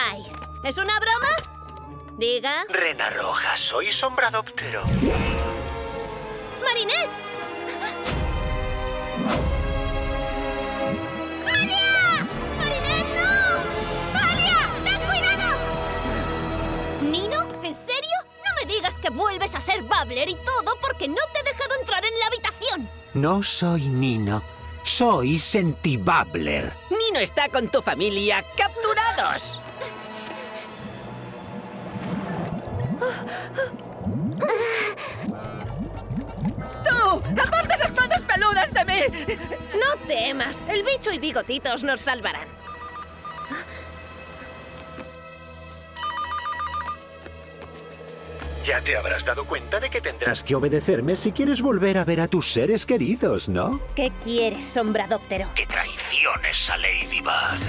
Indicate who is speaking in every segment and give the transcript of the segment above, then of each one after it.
Speaker 1: vais? ¿Es una broma? Diga.
Speaker 2: Rena Roja, soy Sombradóptero.
Speaker 1: ¡Marinette!
Speaker 3: ¡Alia! ¡Marinette, no! ¡Alia! ¡Ten cuidado!
Speaker 1: ¿Nino? ¿En serio? No me digas que vuelves a ser Babbler y todo porque no te he dejado entrar en la habitación.
Speaker 2: No soy Nino. Soy Sentibabbler.
Speaker 4: Nino está con tu familia capturados.
Speaker 5: ¡Tú! ¡Aparta esas patas peludas de mí!
Speaker 6: No temas, el bicho y Bigotitos nos salvarán.
Speaker 2: Ya te habrás dado cuenta de que tendrás que obedecerme si quieres volver a ver a tus seres queridos, ¿no?
Speaker 1: ¿Qué quieres, Sombradóptero?
Speaker 2: Que traiciones a Ladybug.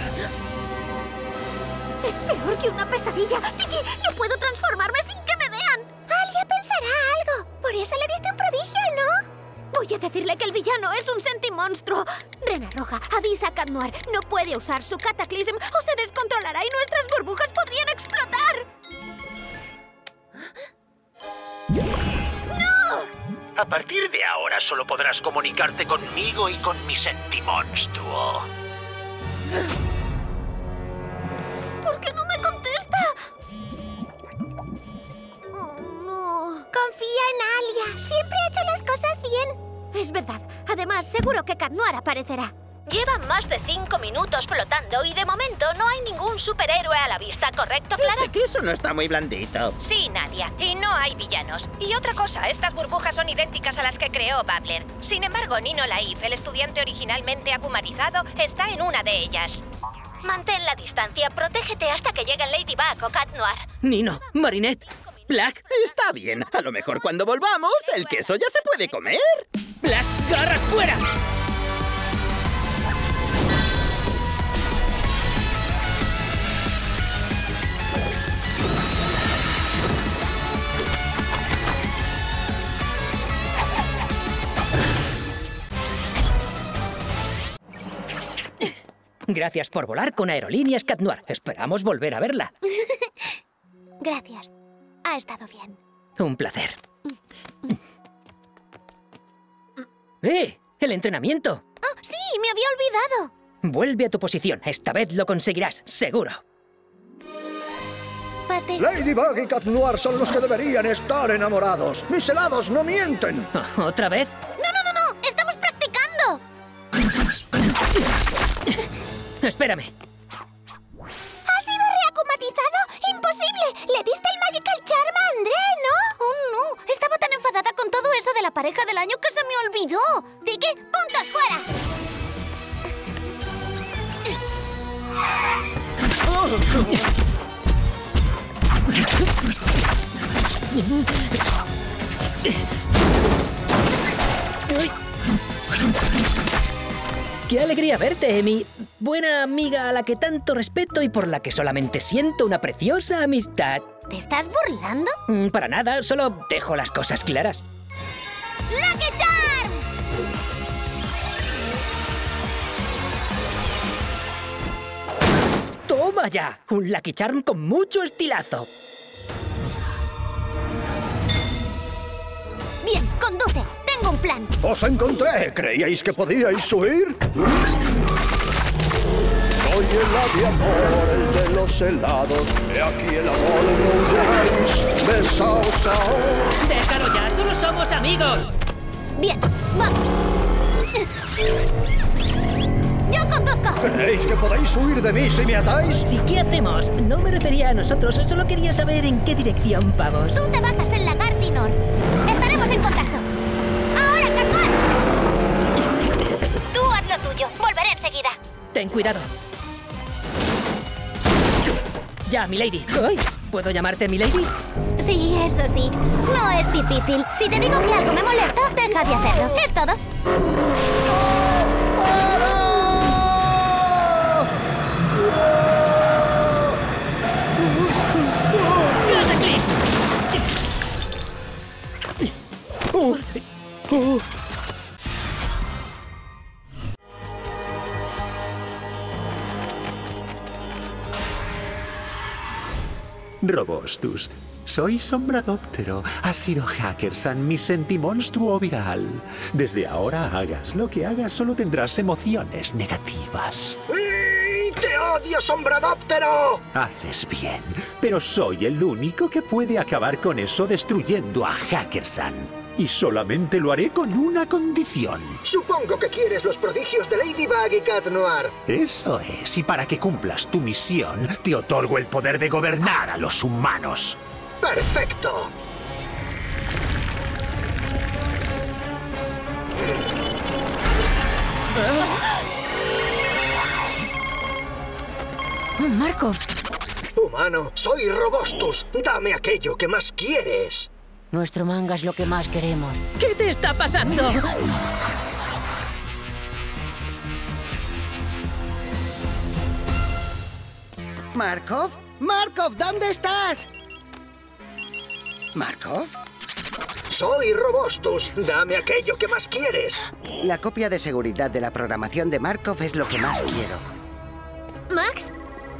Speaker 3: Es peor que una pesadilla. Tiki, no puedo transformarme sin que me vean. Alia pensará algo. Por eso le diste un prodigio, ¿no? Voy a decirle que el villano es un sentimonstruo. Rena Roja, avisa a Cat Noir. No puede usar su cataclism o se descontrolará y nuestras burbujas podrían explotar.
Speaker 2: A partir de ahora solo podrás comunicarte conmigo y con mi Sentimonstruo.
Speaker 3: ¿Por qué no me contesta? Oh, no. Confía en Alia. Siempre ha hecho las cosas bien. Es verdad. Además, seguro que Cat Noir aparecerá.
Speaker 1: Lleva más de 5 minutos flotando y de momento no hay ningún superhéroe a la vista, ¿correcto, Clara?
Speaker 4: Este queso no está muy blandito.
Speaker 1: Sí, Nadia. Y no hay villanos. Y otra cosa, estas burbujas son idénticas a las que creó Babbler. Sin embargo, Nino Laif, el estudiante originalmente akumatizado, está en una de ellas. Mantén la distancia, protégete hasta que lleguen Ladybug o Cat Noir.
Speaker 4: Nino, Marinette, Black, está bien. A lo mejor cuando volvamos, el queso ya se puede comer. Black, garras fuera. Gracias por volar con Aerolíneas Cat Noir. Esperamos volver a verla.
Speaker 3: Gracias. Ha estado bien.
Speaker 4: Un placer. ¡El entrenamiento!
Speaker 3: ¡Oh, sí! ¡Me había olvidado!
Speaker 4: Vuelve a tu posición. Esta vez lo conseguirás, seguro.
Speaker 3: Pastel.
Speaker 7: Ladybug y Cat Noir son los que deberían estar enamorados. Mis helados no mienten.
Speaker 4: ¿Otra vez?
Speaker 3: ¡No! ¡Estamos practicando!
Speaker 4: Espérame.
Speaker 3: ¿Ha sido reacumatizado? ¡Imposible! Le diste el Magical Charm a André, ¿no? ¡Oh, no! Estaba tan enfadada con todo eso de la pareja del año que se me olvidó. Tiki, puntos fuera.
Speaker 4: ¡Qué alegría verte, mi buena amiga a la que tanto respeto y por la que solamente siento una preciosa amistad!
Speaker 3: ¿Te estás burlando?
Speaker 4: Para nada, solo dejo las cosas claras.
Speaker 3: ¡Lucky Charm!
Speaker 4: ¡Toma ya! Un Lucky Charm con mucho estilazo.
Speaker 3: Bien, conduce. Tengo un plan.
Speaker 7: ¡Os encontré! ¿Creíais que podíais huir? Soy el aviador, el de los helados. He aquí el amor, no llegáis. Besaos ahora.
Speaker 4: ¡Déjalo ya! ¡Solo somos amigos!
Speaker 3: Bien, vamos. ¡Yo conduzco!
Speaker 7: ¿Creéis que podéis huir de mí si me atáis?
Speaker 4: ¿Y qué hacemos? No me refería a nosotros, solo quería saber en qué dirección vamos.
Speaker 3: Tú te bajas en la Gartinor. Estaremos en contacto. ¡Ahora, Cat Noir! Tú haz lo tuyo. Volveré enseguida.
Speaker 4: Ten cuidado. Ya, milady. ¡Ay! ¿Puedo llamarte milady?
Speaker 3: Sí, eso sí. No es difícil. Si te digo que algo me molesta, deja de hacerlo. Es todo.
Speaker 2: Robostus, soy Sombradóptero. Ha sido Hackersan, mi sentimonstruo viral. Desde ahora, hagas lo que hagas, solo tendrás emociones negativas.
Speaker 8: ¡Te odio, Sombradóptero!
Speaker 2: Haces bien, pero soy el único que puede acabar con eso destruyendo a Hackersan. Y solamente lo haré con una condición.
Speaker 8: Supongo que quieres los prodigios de Ladybug y Cat Noir.
Speaker 2: Eso es, y para que cumplas tu misión, te otorgo el poder de gobernar a los humanos.
Speaker 8: ¡Perfecto!
Speaker 3: Markov.
Speaker 8: Humano, soy Robostus. Dame aquello que más quieres.
Speaker 9: Nuestro manga es lo que más queremos.
Speaker 6: ¿Qué te está pasando?
Speaker 10: ¿Markov? ¡Markov! ¿Dónde estás? ¿Markov?
Speaker 8: Soy Robostus. Dame aquello que más quieres.
Speaker 10: La copia de seguridad de la programación de Markov es lo que más quiero.
Speaker 3: ¿Max?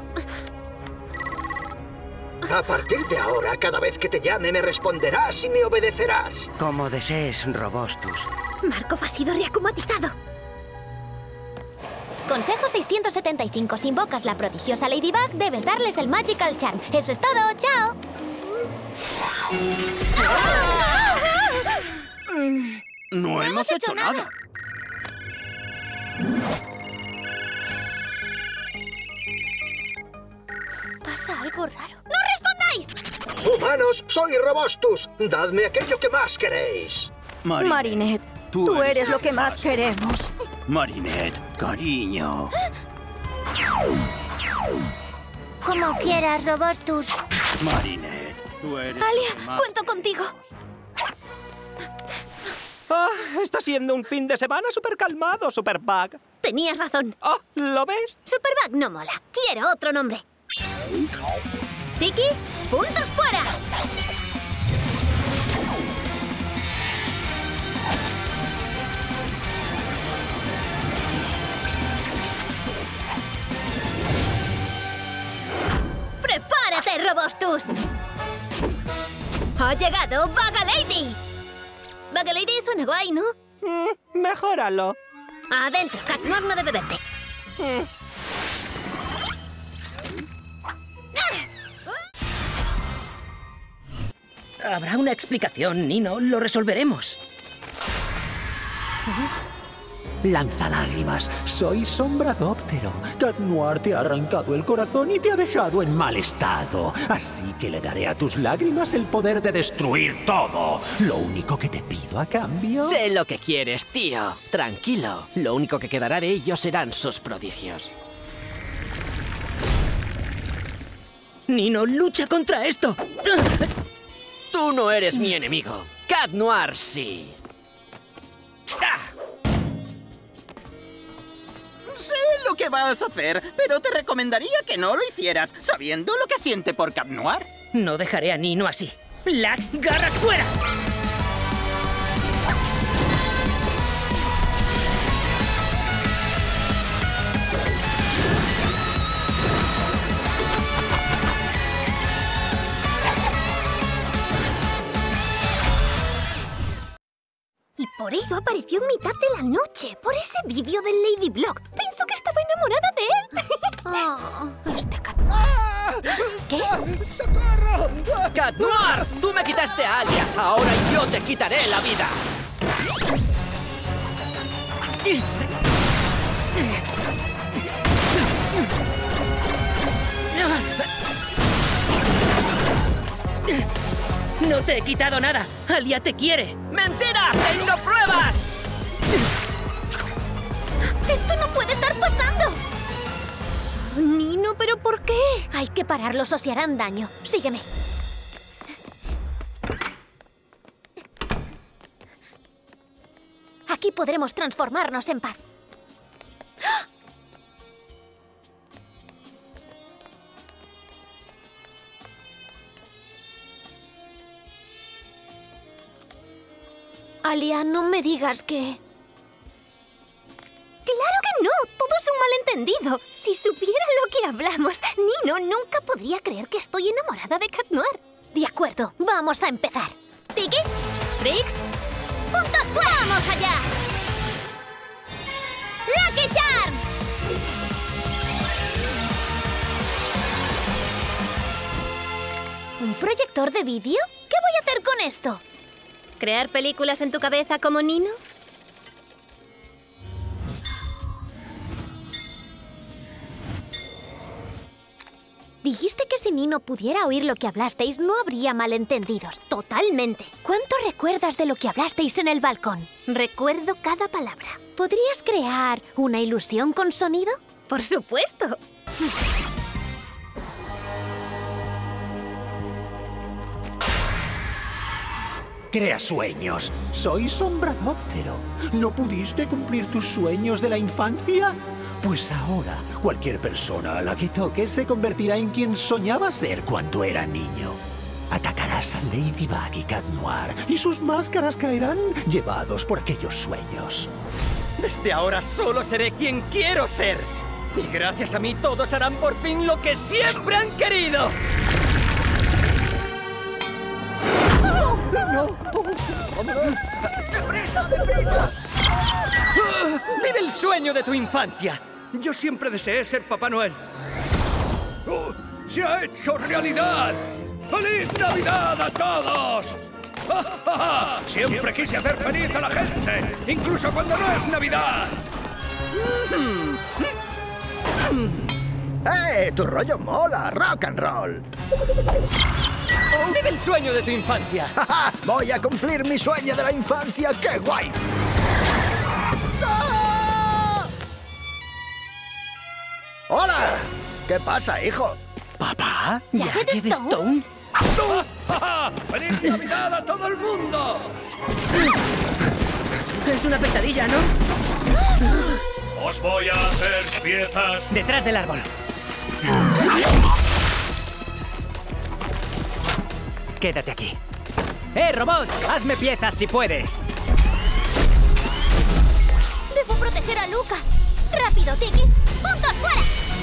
Speaker 8: A partir de ahora, cada vez que te llame me responderás y me obedecerás.
Speaker 10: Como desees, Robostus.
Speaker 3: Markov ha sido reacumatizado. Consejo 675. Si invocas la prodigiosa Ladybug, debes darles el Magical Charm. Eso es todo. ¡Chao!
Speaker 11: No hemos hecho nada.
Speaker 3: Pasa algo raro. ¡No respondáis!
Speaker 8: Humanos, soy Robostus. Dadme aquello que más queréis.
Speaker 5: Marinette, tú eres lo que más queremos.
Speaker 11: Marinette, cariño.
Speaker 3: Como quieras, Robostus.
Speaker 11: Marinette, tú eres lo que
Speaker 3: Alia,
Speaker 11: más
Speaker 3: cuento contigo.
Speaker 12: Ah, está siendo un fin de semana súper calmado, Superbug.
Speaker 3: Tenías razón.
Speaker 12: Ah, ¿lo ves?
Speaker 3: Superbug no mola. Quiero otro nombre. Tiki, puntos fuera. ¡Prepárate, Robostus! ¡Ha llegado Bugalady! Bugalady suena guay, ¿no?
Speaker 12: Mejóralo.
Speaker 3: Adentro, Cat Noir no debe verte.
Speaker 4: Habrá una explicación, Nino. Lo resolveremos.
Speaker 2: Lanzalágrimas, soy Sombradóptero. Cat Noir te ha arrancado el corazón y te ha dejado en mal estado. Así que le daré a tus lágrimas el poder de destruir todo. Lo único que te pido a cambio...
Speaker 13: Sé lo que quieres, tío. Tranquilo. Lo único que quedará de ellos serán sus prodigios.
Speaker 4: Nino, lucha contra esto.
Speaker 13: Tú no eres mi enemigo. Cat Noir sí.
Speaker 11: Sé lo que vas a hacer, pero te recomendaría que no lo hicieras, sabiendo lo que siente por Cat Noir.
Speaker 4: No dejaré a Nino así. ¡Las garras fuera!
Speaker 3: Y por eso apareció en mitad de la noche, por ese vídeo del Ladybug. Pensó que estaba enamorada de él. Este Cat Noir. ¿Qué?
Speaker 10: ¡Socorro!
Speaker 13: ¡Cat Noir! ¡Tú me quitaste a Alia! ¡Ahora yo te quitaré la vida!
Speaker 4: No te he quitado nada. Alia te quiere.
Speaker 13: ¡Mentira! ¡Tengo pruebas!
Speaker 3: ¡Esto no puede estar pasando! Nino, ¿pero por qué? Hay que pararlos o se harán daño. Sígueme. Aquí podremos transformarnos en paz. Alia, no me digas que... ¡Claro que no! ¡Todo es un malentendido. Si supiera lo que hablamos, Nino nunca podría creer que estoy enamorada de Cat Noir. De acuerdo, vamos a empezar. ¿Tiki? ¿Trix? ¡Puntos fuera! ¡Vamos allá! ¡Lucky Charm! ¿Un proyector de vídeo? ¿Qué voy a hacer con esto? ¿Crear películas en tu cabeza como Nino? Dijiste que si Nino pudiera oír lo que hablasteis, no habría malentendidos. Totalmente. ¿Cuánto recuerdas de lo que hablasteis en el balcón? Recuerdo cada palabra. ¿Podrías crear una ilusión con sonido? Por supuesto.
Speaker 2: Crea sueños. Soy Sombradóptero. ¿No pudiste cumplir tus sueños de la infancia? Pues ahora, cualquier persona a la que toques se convertirá en quien soñaba ser cuando era niño. Atacarás a Ladybug y Cat Noir, y sus máscaras caerán llevados por aquellos sueños.
Speaker 12: Desde ahora solo seré quien quiero ser. Y gracias a mí todos harán por fin lo que siempre han querido.
Speaker 7: ¡No!
Speaker 12: ¡Deprisa, deprisa! ¡Vive el sueño de tu infancia!
Speaker 14: Yo siempre deseé ser Papá Noel. ¡Oh, se ha hecho realidad! ¡Feliz Navidad a todos! Siempre quise hacer feliz a la gente, incluso cuando no es Navidad.
Speaker 8: Tu rollo mola, rock and roll.
Speaker 12: ¡Vive el sueño de tu infancia!
Speaker 8: Voy a cumplir mi sueño de la infancia, ¡qué guay! ¡Hola! ¿Qué pasa, hijo?
Speaker 2: ¿Papá?
Speaker 4: ¿Jagged Stone?
Speaker 14: ¡Feliz Navidad a todo el mundo!
Speaker 4: Es una pesadilla, ¿no?
Speaker 14: Os voy a hacer piezas.
Speaker 12: Detrás del árbol. Quédate aquí. Robot! ¡Hazme piezas si puedes!
Speaker 3: Debo proteger a Luca. ¡Rápido, Tiki! ¡Puntos fuera!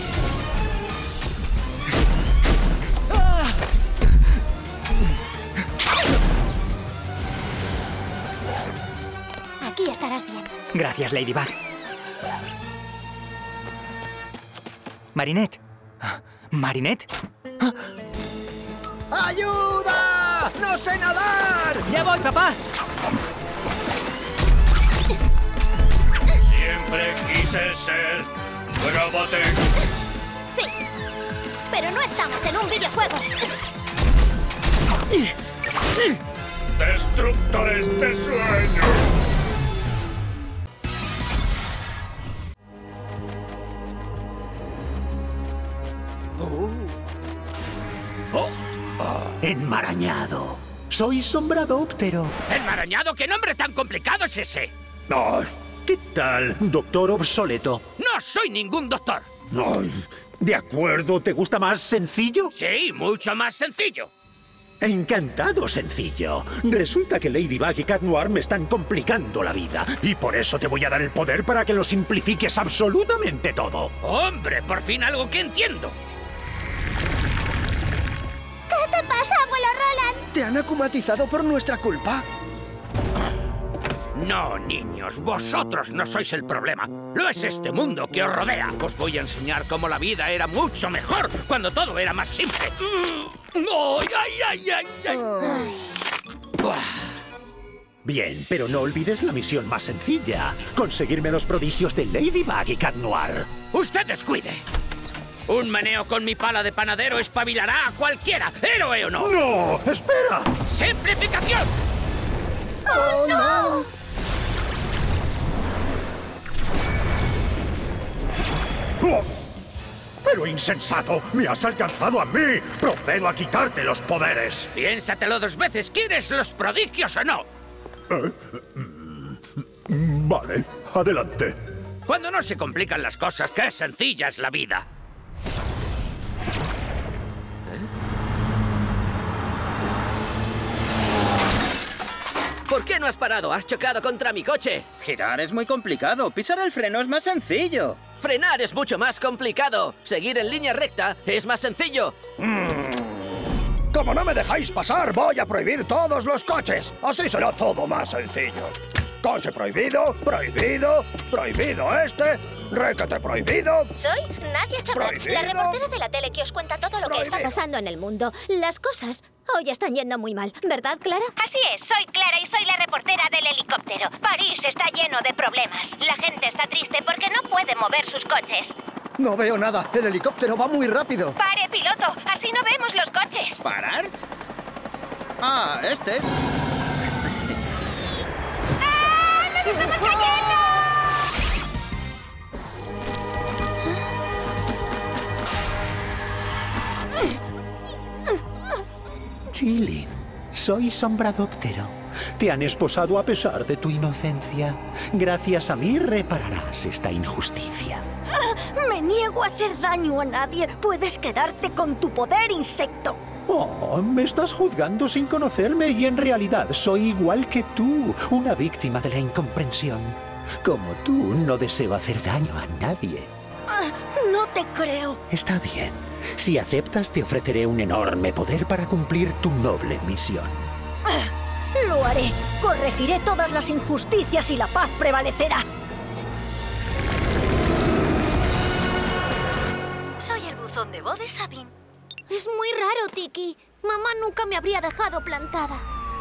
Speaker 3: Aquí estarás bien.
Speaker 12: Gracias, Ladybug. Marinette. ¿Marinette?
Speaker 8: ¡Ayuda! ¡No sé nadar!
Speaker 12: ¡Ya voy, papá!
Speaker 14: Siempre quise ser Robotech.
Speaker 3: Sí, pero no estamos en un videojuego.
Speaker 14: Destructores de sueños.
Speaker 2: Enmarañado. Soy Sombradóptero.
Speaker 15: ¿Enmarañado? ¿Qué nombre tan complicado es ese?
Speaker 2: Oh, ¿qué tal, doctor obsoleto?
Speaker 15: No soy ningún doctor.
Speaker 2: Ay, de acuerdo, ¿te gusta más sencillo?
Speaker 15: Sí, mucho más sencillo.
Speaker 2: Encantado, sencillo. Resulta que Ladybug y Cat Noir me están complicando la vida. Y por eso te voy a dar el poder para que lo simplifiques absolutamente todo.
Speaker 15: ¡Hombre, por fin algo que entiendo!
Speaker 3: ¿Qué te pasa, abuelo Roland?
Speaker 8: ¿Te han acumatizado por nuestra culpa?
Speaker 15: No, niños, vosotros no sois el problema. Lo es este mundo que os rodea. Os voy a enseñar cómo la vida era mucho mejor cuando todo era más simple. ¡Ay, ay, ay, ay!
Speaker 2: Bien, pero no olvides la misión más sencilla. Conseguirme los prodigios de Ladybug y Cat Noir.
Speaker 15: ¡Usted descuide! Un meneo con mi pala de panadero espabilará a cualquiera, héroe o no.
Speaker 2: ¡No! ¡Espera!
Speaker 15: ¡Simplificación!
Speaker 3: ¡Oh, no!
Speaker 2: ¡Oh! ¡Pero insensato! ¡Me has alcanzado a mí! ¡Procedo a quitarte los poderes!
Speaker 15: Piénsatelo 2 veces. ¿Quieres los prodigios o no?
Speaker 2: Vale, adelante.
Speaker 15: Cuando no se complican las cosas, qué sencilla es la vida.
Speaker 13: ¿Por qué no has parado? ¡Has chocado contra mi coche!
Speaker 11: Girar es muy complicado. Pisar el freno es más sencillo.
Speaker 13: Frenar es mucho más complicado. Seguir en línea recta es más sencillo.
Speaker 7: Como no me dejáis pasar, voy a prohibir todos los coches. Así será todo más sencillo. Coche prohibido, prohibido, prohibido este, requete prohibido.
Speaker 3: Soy Nadia Chabrán, la reportera de la tele que os cuenta todo lo que está pasando en el mundo. Las cosas hoy están yendo muy mal, ¿verdad, Clara?
Speaker 1: Así es, soy Clara y soy la reportera del helicóptero. París está lleno de problemas. La gente está triste porque no puede mover sus coches.
Speaker 8: No veo nada. El helicóptero va muy rápido.
Speaker 1: ¡Pare, piloto! Así no vemos los coches.
Speaker 11: ¿Parar? Ah, este.
Speaker 1: ¡Ah! ¡Nos estamos cayendo!
Speaker 2: Chilin, soy Sombradóptero. Te han esposado a pesar de tu inocencia. Gracias a mí repararás esta injusticia.
Speaker 3: Me niego a hacer daño a nadie. Puedes quedarte con tu poder, insecto.
Speaker 2: Oh, me estás juzgando sin conocerme y en realidad soy igual que tú, una víctima de la incomprensión. Como tú, no deseo hacer daño a nadie.
Speaker 3: No te creo.
Speaker 2: Está bien. Si aceptas, te ofreceré un enorme poder para cumplir tu noble misión.
Speaker 3: Lo haré. Corregiré todas las injusticias y la paz prevalecerá. Soy el buzón de voz de Sabine. Es muy raro, Tiki. Mamá nunca me habría dejado plantada.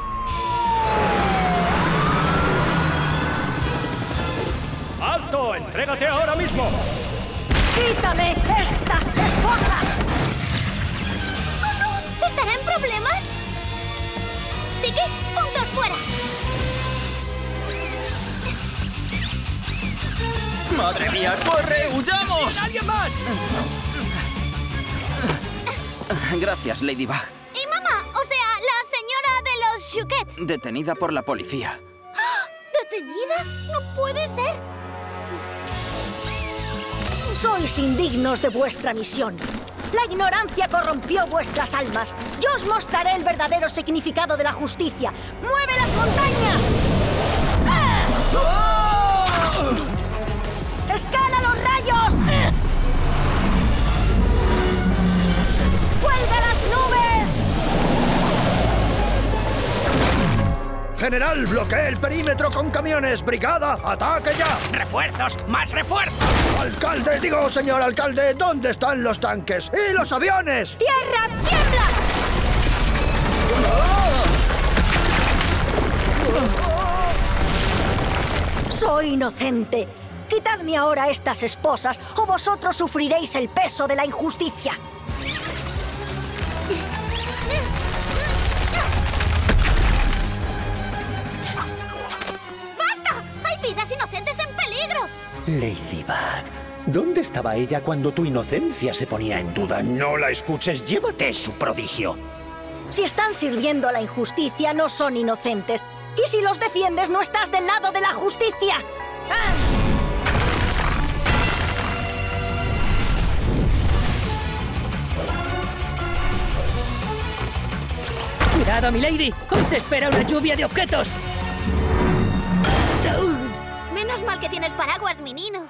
Speaker 14: ¡Alto! ¡Entrégate ahora mismo!
Speaker 3: ¡Quítame estas esposas! ¡Oh, no! ¿Estará en problemas? Tiki, puntos fuera.
Speaker 11: ¡Madre mía! ¡Corre! ¡Huyamos!
Speaker 14: ¡Alguien más!
Speaker 11: Gracias, Ladybug.
Speaker 3: ¿Y mamá? O sea, la señora de los Chouquets.
Speaker 11: Detenida por la policía.
Speaker 3: ¿Detenida? No puede ser. Sois indignos de vuestra misión. La ignorancia corrompió vuestras almas. Yo os mostraré el verdadero significado de la justicia. ¡Mueve las montañas! ¡Escala los rayos! ¡Cuelga las nubes!
Speaker 7: General, bloquee el perímetro con camiones. Brigada, ataque ya.
Speaker 15: ¡Refuerzos! ¡Más refuerzos!
Speaker 7: Alcalde, digo, señor alcalde, ¿dónde están los tanques? ¡Y los aviones!
Speaker 3: ¡Tierra, tiembla! Soy inocente. Quitadme ahora estas esposas o vosotros sufriréis el peso de la injusticia. ¡Basta! ¡Hay vidas inocentes en peligro!
Speaker 2: Ladybug, ¿dónde estaba ella cuando tu inocencia se ponía en duda? No la escuches, llévate su prodigio.
Speaker 3: Si están sirviendo a la injusticia, no son inocentes. Y si los defiendes, no estás del lado de la justicia.
Speaker 4: ¡Cuidado, milady! ¡Hoy se espera una lluvia de objetos!
Speaker 3: Menos mal que tienes paraguas, menino.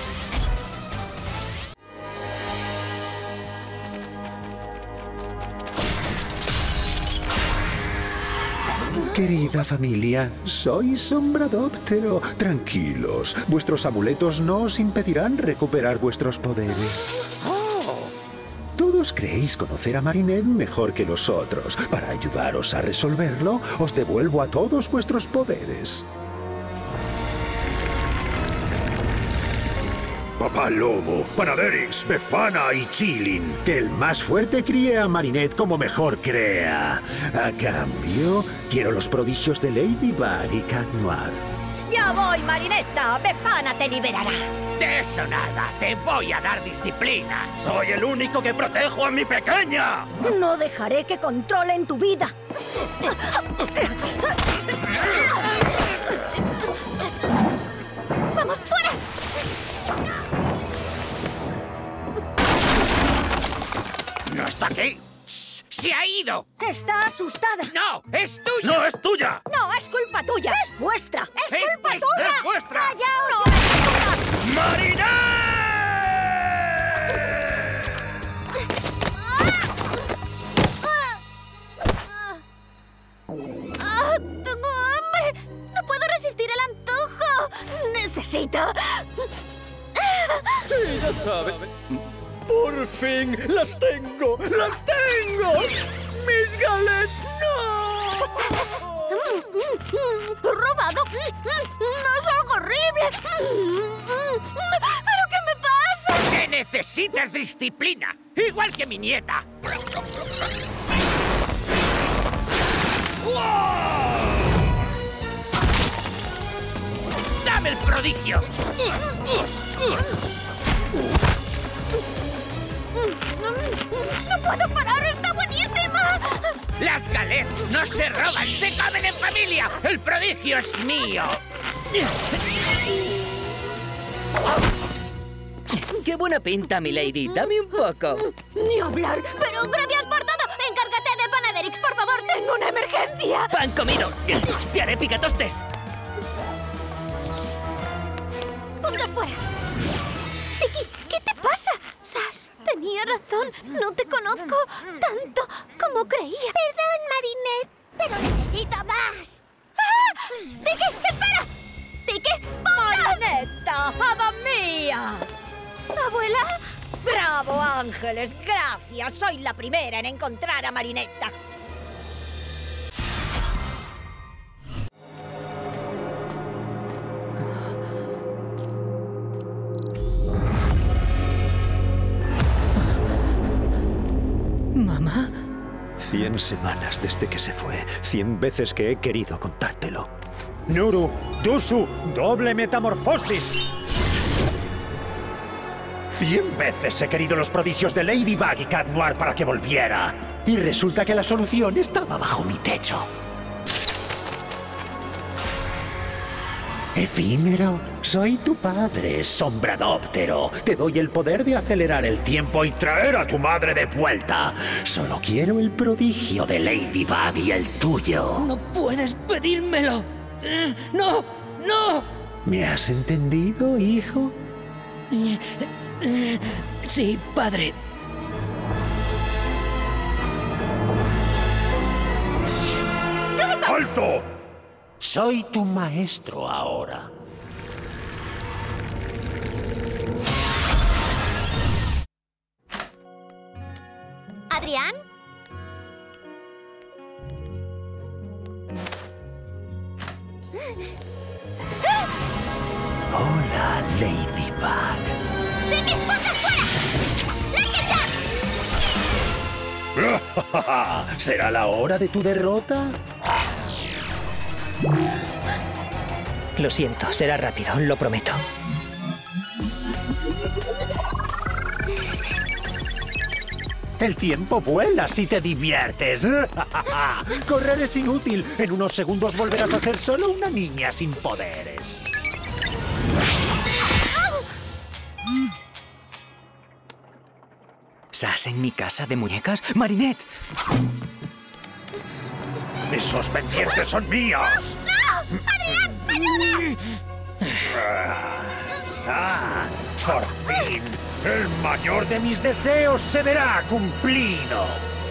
Speaker 2: Querida familia, soy Sombradóptero. Tranquilos, vuestros amuletos no os impedirán recuperar vuestros poderes. Todos creéis conocer a Marinette mejor que los otros. Para ayudaros a resolverlo, os devuelvo a todos vuestros poderes. Papá Lobo, Panaderix, Befana y Chilin. Que el más fuerte críe a Marinette como mejor crea. A cambio, quiero los prodigios de Ladybug y Cat Noir.
Speaker 3: Ya voy, Marinetta. Befana te liberará.
Speaker 15: De eso nada, te voy a dar disciplina. Soy el único que protejo a mi pequeña.
Speaker 3: No dejaré que controlen tu vida. ¡Vamos, fuera!
Speaker 15: ¿No está aquí? ¡Se ha ido!
Speaker 3: Está asustada.
Speaker 15: ¡No! ¡Es tuya! ¡No, es tuya!
Speaker 3: No, es culpa tuya. Es vuestra. Es culpa
Speaker 15: Es
Speaker 3: tuya.
Speaker 15: vuestra.
Speaker 3: ¡Callaos! ¡No es tuya!
Speaker 15: ¡Marinette!
Speaker 12: Sí, ya sabe. ¡Por fin! ¡Las tengo! ¡Las tengo! ¡Mis galets no!
Speaker 3: ¡Robado! ¡Es algo horrible! ¿Pero qué me pasa?
Speaker 15: ¡Que necesitas disciplina! ¡Igual que mi nieta! ¡Dame el prodigio!
Speaker 3: ¡No puedo parar! ¡Está buenísima!
Speaker 15: ¡Las galets no se roban, se comen en familia! ¡El prodigio es mío!
Speaker 4: ¡Qué buena pinta, milady! ¡Dame un poco!
Speaker 3: ¡Ni hablar! ¡Pero gracias por todo! ¡Encárgate de Panaderix, por favor! ¡Tengo una emergencia!
Speaker 4: ¡Pan comido! ¡Te haré picatostes!
Speaker 3: ¡Puntos fuera! Tiki, ¿qué te pasa? Sash, tenía razón. No te conozco tanto como creía.
Speaker 16: Perdón, Marinette, pero necesito más.
Speaker 3: ¡Ah! ¡Tiki, espera! ¡Tiki, pongas!
Speaker 17: ¡Marinetta, hada mía!
Speaker 3: ¿Abuela?
Speaker 17: ¡Bravo, Ángeles! ¡Gracias! Soy la primera en encontrar a Marinetta.
Speaker 4: ¿Mamá?
Speaker 2: 100 semanas desde que se fue. 100 veces que he querido contártelo. Nuru, Dusu, doble metamorfosis. 100 veces he querido los prodigios de Ladybug y Cat Noir para que volviera. Y resulta que la solución estaba bajo mi techo. Efímero, soy tu padre, Sombradóptero. Te doy el poder de acelerar el tiempo y traer a tu madre de vuelta. Solo quiero el prodigio de Ladybug y el tuyo.
Speaker 4: ¡No puedes pedírmelo! ¡No! ¡No!
Speaker 2: ¿Me has entendido, hijo?
Speaker 4: Sí, padre.
Speaker 2: ¡Alto! Soy tu maestro ahora.
Speaker 3: ¿Adrián?
Speaker 2: Hola, Ladybug.
Speaker 3: ¡Tiki, ponte fuera! ¡Lady!
Speaker 2: ¿Será la hora de tu derrota?
Speaker 4: Lo siento, será rápido, lo prometo.
Speaker 2: El tiempo vuela si te diviertes. Correr es inútil. En unos segundos volverás a ser solo una niña sin poderes.
Speaker 12: ¿Sas en mi casa de muñecas? ¡Marinette!
Speaker 2: ¡Esos pendientes son míos!
Speaker 3: ¡No! ¡Adrián, ayuda!
Speaker 2: ¡Por fin! El mayor de mis deseos se verá cumplido.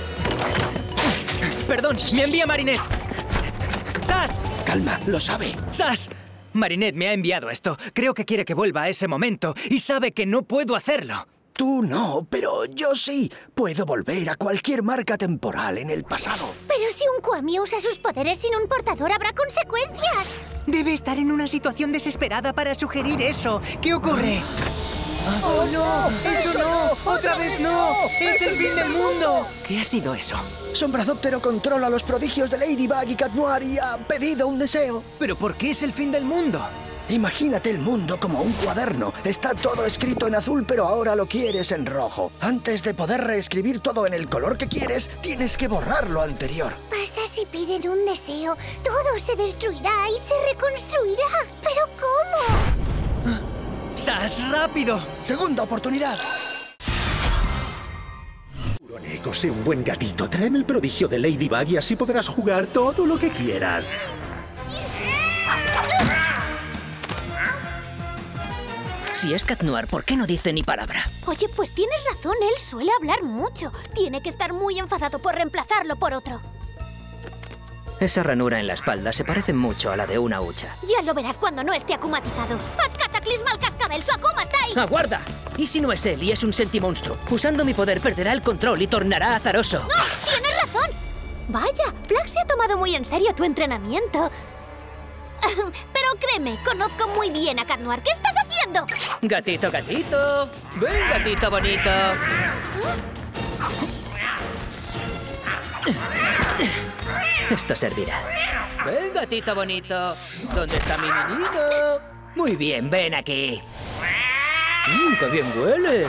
Speaker 12: ¡Perdón! ¡Me envía Marinette! ¡Sas!
Speaker 8: Calma, lo sabe.
Speaker 12: ¡Sas! Marinette me ha enviado esto. Creo que quiere que vuelva a ese momento y sabe que no puedo hacerlo.
Speaker 8: Tú no, pero yo sí. Puedo volver a cualquier marca temporal en el pasado.
Speaker 3: Pero si un Kwami usa sus poderes sin un portador, habrá consecuencias.
Speaker 12: Debe estar en una situación desesperada para sugerir eso. ¿Qué ocurre?
Speaker 17: ¡Oh, no! ¡Eso no!
Speaker 12: ¡Otra vez no! ¡Es el fin del mundo! ¿Qué ha sido eso?
Speaker 8: Sombradóptero controla los prodigios de Ladybug y Cat Noir y ha pedido un deseo.
Speaker 12: ¿Pero por qué es el fin del mundo?
Speaker 8: Imagínate el mundo como un cuaderno. Está todo escrito en azul, pero ahora lo quieres en rojo. Antes de poder reescribir todo en el color que quieres, tienes que borrar lo anterior.
Speaker 3: Pasa si piden un deseo. Todo se destruirá y se reconstruirá. ¿Pero cómo?
Speaker 12: ¡Sas, rápido!
Speaker 8: Segunda oportunidad.
Speaker 2: Neko, sé un buen gatito. Tráeme el prodigio de Ladybug y así podrás jugar todo lo que quieras.
Speaker 4: Si es Cat Noir, ¿por qué no dice ni palabra?
Speaker 3: Oye, pues tienes razón, él suele hablar mucho. Tiene que estar muy enfadado por reemplazarlo por otro.
Speaker 4: Esa ranura en la espalda se parece mucho a la de una hucha.
Speaker 3: Ya lo verás cuando no esté akumatizado. ¡Haz cataclisma al cascabel! ¡Su Akuma está ahí!
Speaker 4: ¡Aguarda! ¿Y si no es él y es un sentimonstruo? Usando mi poder perderá el control y tornará azaroso.
Speaker 3: ¡No! ¡Tienes razón! Vaya, Plug se ha tomado muy en serio tu entrenamiento. Pero créeme, conozco muy bien a Cat Noir. ¿Qué estás haciendo?
Speaker 4: Gatito, gatito. Ven, gatito bonito. Esto servirá. Ven, gatito bonito. ¿Dónde está mi menino? Muy bien, ven aquí. ¡Qué bien huele!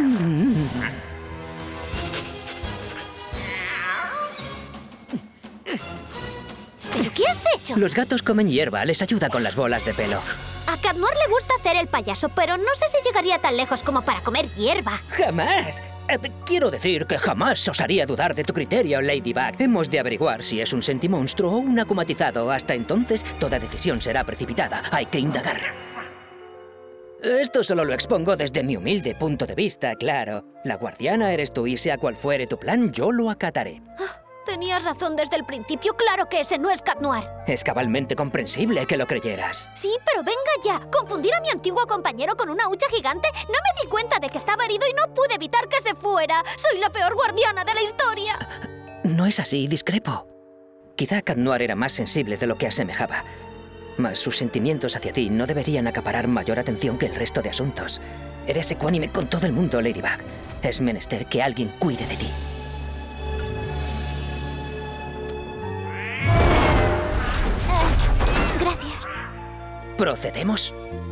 Speaker 3: ¿Pero qué has hecho?
Speaker 4: Los gatos comen hierba, les ayuda con las bolas de pelo.
Speaker 3: A Cat Noir le gusta hacer el payaso, pero no sé si llegaría tan lejos como para comer hierba.
Speaker 4: ¡Jamás! Quiero decir que jamás os haría dudar de tu criterio, Ladybug. Hemos de averiguar si es un sentimonstruo o un akumatizado. Hasta entonces, toda decisión será precipitada. Hay que indagar. Esto solo lo expongo desde mi humilde punto de vista, claro. La guardiana eres tú y sea cual fuere tu plan, yo lo acataré.
Speaker 3: Tenías razón desde el principio. Claro que ese no es Cat Noir.
Speaker 4: Es cabalmente comprensible que lo creyeras.
Speaker 3: Sí, pero venga ya. Confundir a mi antiguo compañero con una hucha gigante. No me di cuenta de que estaba herido y no pude evitar que se fuera. Soy la peor guardiana de la historia.
Speaker 4: No es así, discrepo. Quizá Cat Noir era más sensible de lo que asemejaba. Mas sus sentimientos hacia ti no deberían acaparar mayor atención que el resto de asuntos. Eres ecuánime con todo el mundo, Ladybug. Es menester que alguien cuide de ti.
Speaker 3: Gracias.
Speaker 4: ¿Procedemos?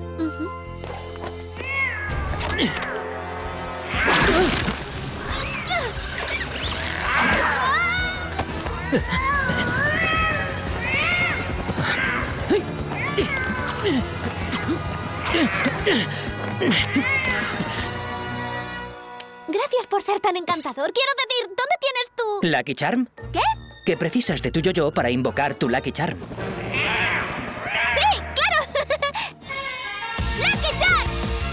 Speaker 3: Gracias por ser tan encantador. Quiero decir, ¿dónde tienes tu...?
Speaker 4: ¿Lucky Charm?
Speaker 3: ¿Qué?
Speaker 4: ¿Qué precisas de tu yo-yo para invocar tu Lucky Charm?
Speaker 3: ¡Sí, claro! ¡Lucky Charm!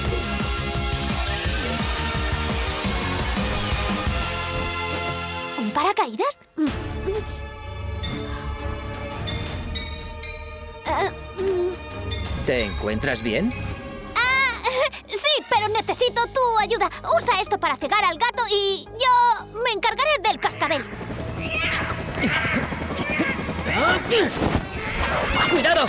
Speaker 3: ¿Un paracaídas?
Speaker 4: ¿Te encuentras bien?
Speaker 3: Sí, pero necesito tu ayuda. Usa esto para cegar al gato y yo me encargaré del cascabel.
Speaker 4: ¡Cuidado!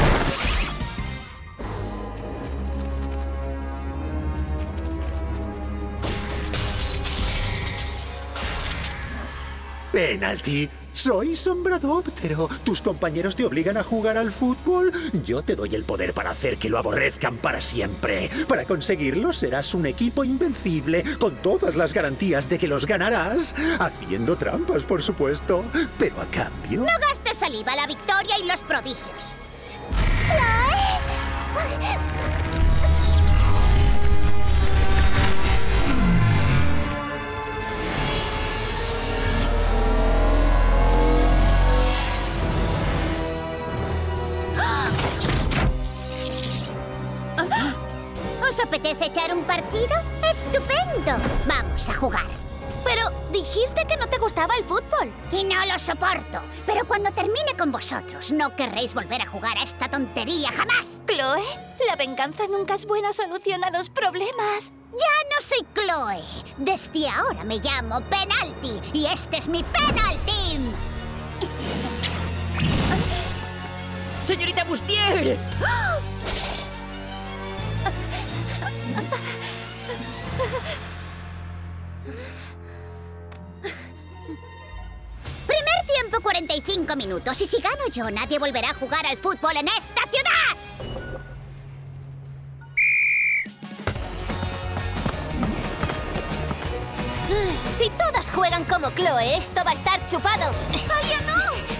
Speaker 2: Penalti. Soy Sombradóptero. ¿Tus compañeros te obligan a jugar al fútbol? Yo te doy el poder para hacer que lo aborrezcan para siempre. Para conseguirlo serás un equipo invencible, con todas las garantías de que los ganarás. Haciendo trampas, por supuesto. Pero a cambio...
Speaker 16: No gastes saliva, la victoria y los prodigios. ¿Os apetece echar un partido? ¡Estupendo! Vamos a jugar.
Speaker 3: Pero dijiste que no te gustaba el fútbol.
Speaker 16: Y no lo soporto. Pero cuando termine con vosotros, no querréis volver a jugar a esta tontería jamás.
Speaker 3: Chloe, la venganza nunca es buena solución a los problemas.
Speaker 16: Ya no soy Chloe. Desde ahora me llamo Penalti. Y este es mi Penalty.
Speaker 4: ¡Señorita Bustier!
Speaker 16: Primer tiempo 45 minutos. Y si gano yo, nadie volverá a jugar al fútbol en esta ciudad.
Speaker 3: Si todas juegan como Chloe, esto va a estar chupado. ¡Alia, no!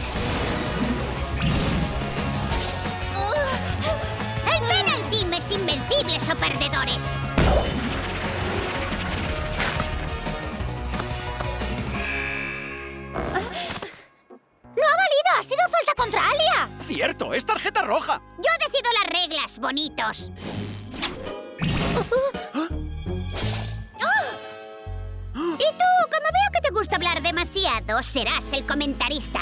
Speaker 16: ¡El Penalty es invencibles o perdedores!
Speaker 3: ¡No ha valido! ¡Ha sido falta contra Alia!
Speaker 12: ¡Cierto! ¡Es tarjeta roja!
Speaker 16: Yo decido las reglas, bonitos. Y tú, como veo que te gusta hablar demasiado, serás el comentarista.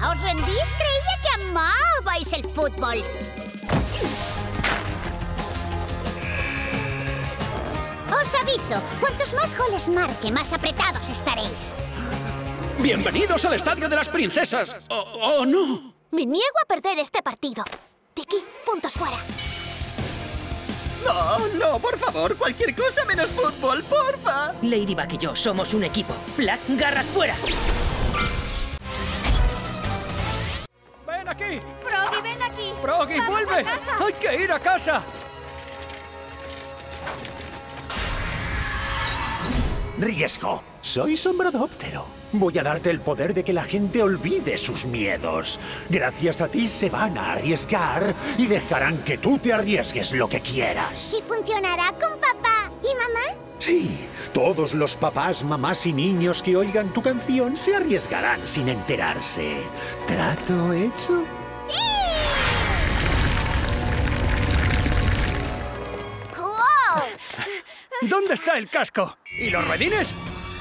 Speaker 16: ¿Ya os rendís? Creía que amabais el fútbol. Os aviso, cuantos más goles marque, más apretados estaréis.
Speaker 15: ¡Bienvenidos al Estadio de las Princesas! ¡Oh, no!
Speaker 3: Me niego a perder este partido. Tiki, puntos fuera.
Speaker 11: No, no, por favor, cualquier cosa menos fútbol, porfa.
Speaker 4: Ladybug y yo somos un equipo. Black, garras fuera.
Speaker 14: ¡Ven aquí!
Speaker 3: Froggy, ven aquí.
Speaker 14: ¡Froggy, vuelve! ¡Hay que ir a casa!
Speaker 2: Riesgo. Soy Sombradóptero. Voy a darte el poder de que la gente olvide sus miedos. Gracias a ti se van a arriesgar y dejarán que tú te arriesgues lo que quieras.
Speaker 16: ¿Y funcionará con papá y mamá?
Speaker 2: Sí, todos los papás, mamás y niños que oigan tu canción se arriesgarán sin enterarse. ¿Trato hecho?
Speaker 16: ¡Sí!
Speaker 3: ¡Wow!
Speaker 14: ¿Dónde está el casco? ¿Y los ruedines?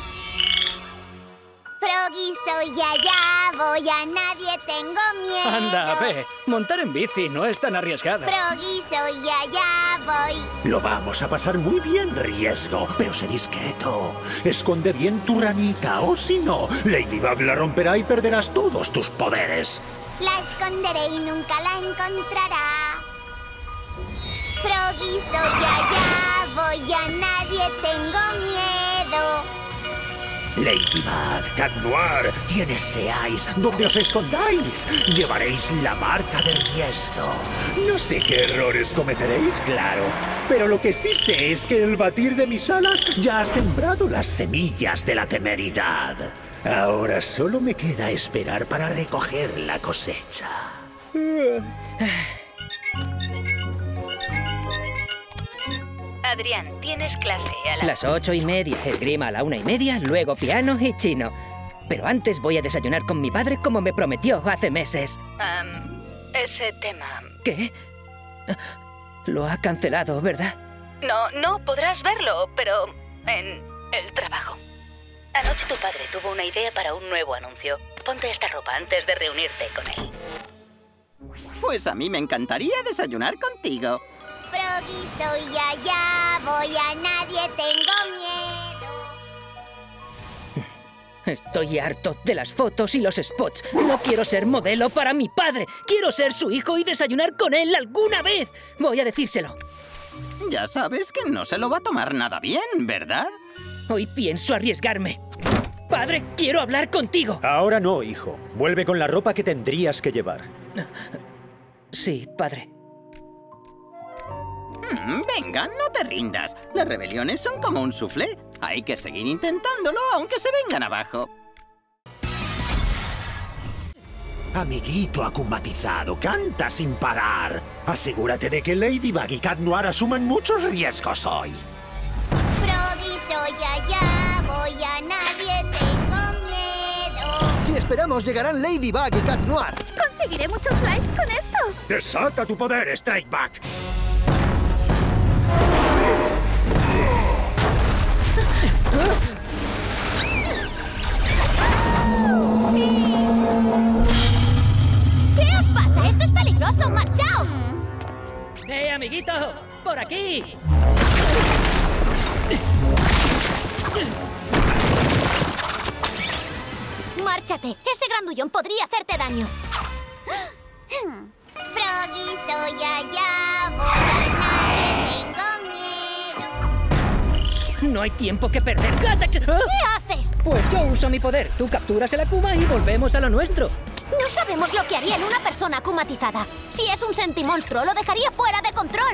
Speaker 16: Froggy, soy allá, voy a nadie, tengo miedo.
Speaker 14: Anda, ve. Montar en bici no es tan arriesgado.
Speaker 16: Froggy, soy allá, voy.
Speaker 2: Lo vamos a pasar muy bien, Riesgo, pero sé discreto. Esconde bien tu ranita, o si no, Ladybug la romperá y perderás todos tus poderes.
Speaker 16: La esconderé y nunca la encontrará. Froggy, soy allá, voy a nadie, tengo miedo.
Speaker 2: Ladybug, Cat Noir, quienes seáis, donde os escondáis, llevaréis la marca de Riesgo. No sé qué errores cometeréis, claro, pero lo que sí sé es que el batir de mis alas ya ha sembrado las semillas de la temeridad. Ahora solo me queda esperar para recoger la cosecha.
Speaker 1: Adrián, tienes clase a
Speaker 4: las 8:30, esgrima a la 1:30, luego piano y chino. Pero antes voy a desayunar con mi padre como me prometió hace meses.
Speaker 1: Ese tema...
Speaker 4: ¿Qué? Lo ha cancelado, ¿verdad?
Speaker 1: No podrás verlo, pero en el trabajo. Anoche tu padre tuvo una idea para un nuevo anuncio. Ponte esta ropa antes de reunirte con él.
Speaker 11: Pues a mí me encantaría desayunar contigo.
Speaker 16: Froggy, soy allá, voy a nadie, tengo miedo.
Speaker 4: Estoy harto de las fotos y los spots. No quiero ser modelo para mi padre. Quiero ser su hijo y desayunar con él alguna vez. Voy a decírselo.
Speaker 11: Ya sabes que no se lo va a tomar nada bien, ¿verdad?
Speaker 4: Hoy pienso arriesgarme. Padre, quiero hablar contigo.
Speaker 18: Ahora no, hijo. Vuelve con la ropa que tendrías que llevar.
Speaker 4: Sí, padre.
Speaker 11: Venga, no te rindas. Las rebeliones son como un soufflé. Hay que seguir intentándolo, aunque se vengan abajo.
Speaker 2: Amiguito acumatizado, canta sin parar. Asegúrate de que Ladybug y Cat Noir asuman muchos riesgos hoy.
Speaker 16: Froggy, soy allá, voy a nadie, tengo miedo.
Speaker 8: Si esperamos, llegarán Ladybug y Cat Noir.
Speaker 3: Conseguiré muchos likes con esto.
Speaker 2: ¡Desata tu poder, Strikeback!
Speaker 3: ¿Qué os pasa? ¡Esto es peligroso! ¡Marchaos!
Speaker 4: Amiguito! ¡Por aquí!
Speaker 3: ¡Márchate! Ese grandullón podría hacerte daño.
Speaker 16: Froggy, soy allá, voy a nadie, tengo miedo.
Speaker 4: No hay tiempo que perder. ¿Qué
Speaker 3: haces?
Speaker 4: Pues yo uso mi poder. Tú capturas el Akuma y volvemos a lo nuestro.
Speaker 3: No sabemos lo que haría en una persona akumatizada. Si es un sentimonstruo, lo dejaría fuera de control.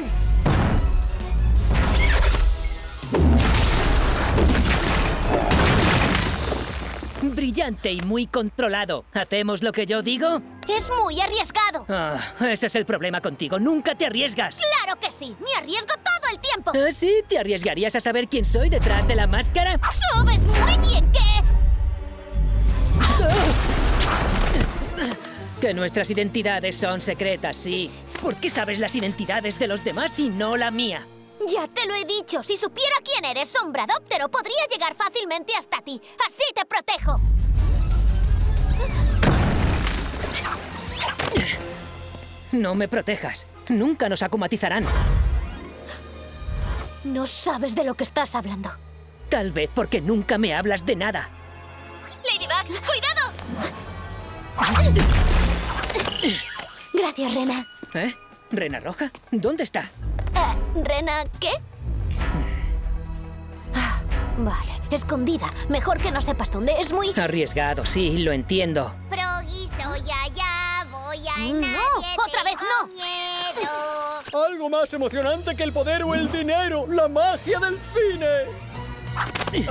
Speaker 4: Brillante y muy controlado. ¿Hacemos lo que yo digo?
Speaker 3: Es muy arriesgado.
Speaker 4: Ese es el problema contigo. Nunca te arriesgas.
Speaker 3: ¡Claro que sí! ¡Me arriesgo todo el tiempo!
Speaker 4: ¿Sí? ¿Te arriesgarías a saber quién soy detrás de la máscara?
Speaker 3: ¡Sabes muy bien que...
Speaker 4: Que nuestras identidades son secretas, sí. ¿Por qué sabes las identidades de los demás y no la mía?
Speaker 3: Ya te lo he dicho. Si supiera quién eres, Sombradóptero, podría llegar fácilmente hasta ti. ¡Así te protejo!
Speaker 4: No me protejas. Nunca nos akumatizarán.
Speaker 3: No sabes de lo que estás hablando.
Speaker 4: Tal vez porque nunca me hablas de nada.
Speaker 3: ¡Ladybug, cuidado! Gracias, Rena.
Speaker 4: ¿Eh? ¿Rena Roja? ¿Dónde está?
Speaker 3: ¿Rena qué? Vale, escondida. Mejor que no sepas dónde. Es muy...
Speaker 4: Arriesgado, sí, lo entiendo.
Speaker 16: Froggy, soy allá, voy a ir.
Speaker 3: ¡No! ¡Otra vez no!
Speaker 16: Miedo.
Speaker 12: Algo más emocionante que el poder o el dinero. ¡La magia del cine!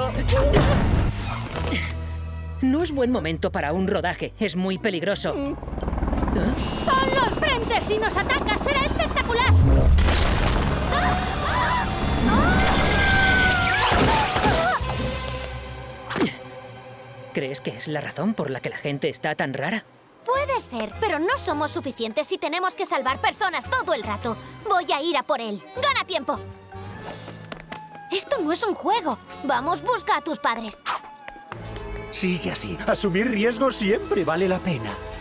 Speaker 4: No es buen momento para un rodaje. Es muy peligroso.
Speaker 3: ¡Ponlo enfrente! Si nos atacas, será espectacular.
Speaker 4: ¿Crees que es la razón por la que la gente está tan rara?
Speaker 3: Puede ser, pero no somos suficientes y tenemos que salvar personas todo el rato. Voy a ir a por él. ¡Gana tiempo! Esto no es un juego. Vamos, busca a tus padres.
Speaker 2: Sigue así. Asumir riesgos siempre vale la pena.